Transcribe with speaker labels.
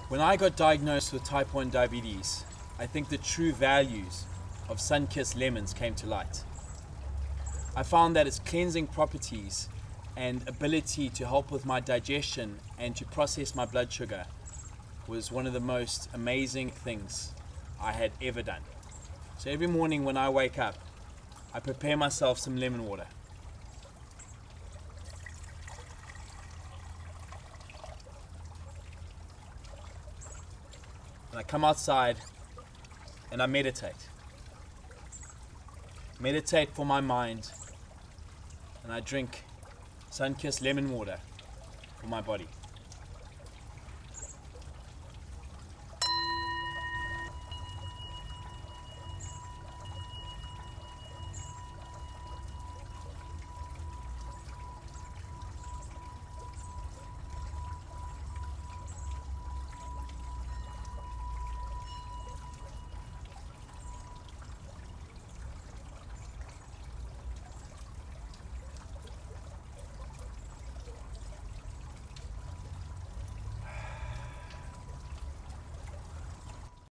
Speaker 1: When I got diagnosed with type 1 diabetes, I think the true values of Sunkist lemons came to light. I found that its cleansing properties and ability to help with my digestion and to process my blood sugar was one of the most amazing things I had ever done. So every morning when I wake up, I prepare myself some lemon water. And I come outside and I meditate. Meditate for my mind, and I drink Sunkist lemon water for my body.